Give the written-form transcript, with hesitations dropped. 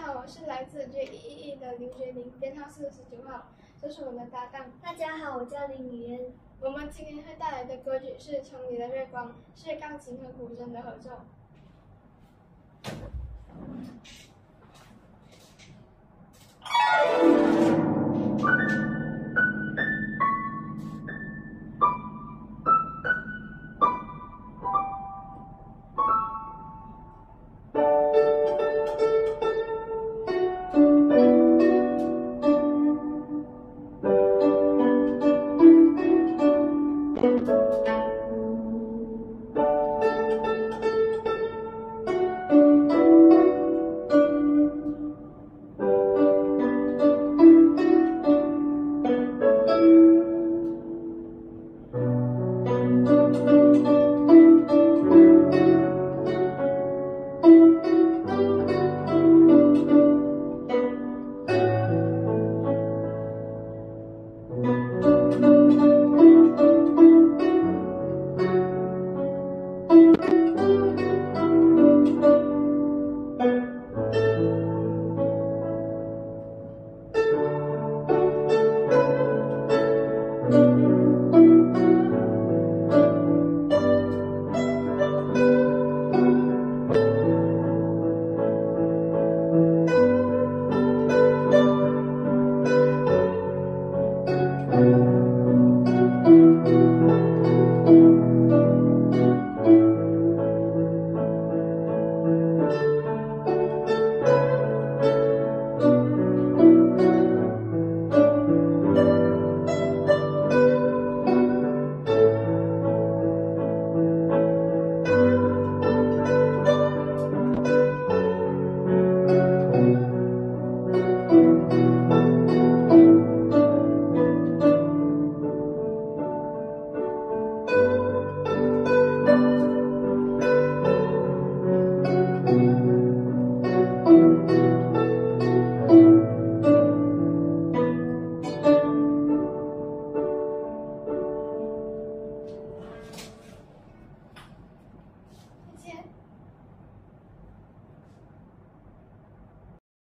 好，我是来自J111的刘觉玲，编号49号，这是我的搭档。 大家好，我叫林雨嫣。 我们今天会带来的歌曲是《城里的月光》，是钢琴和古筝的合奏。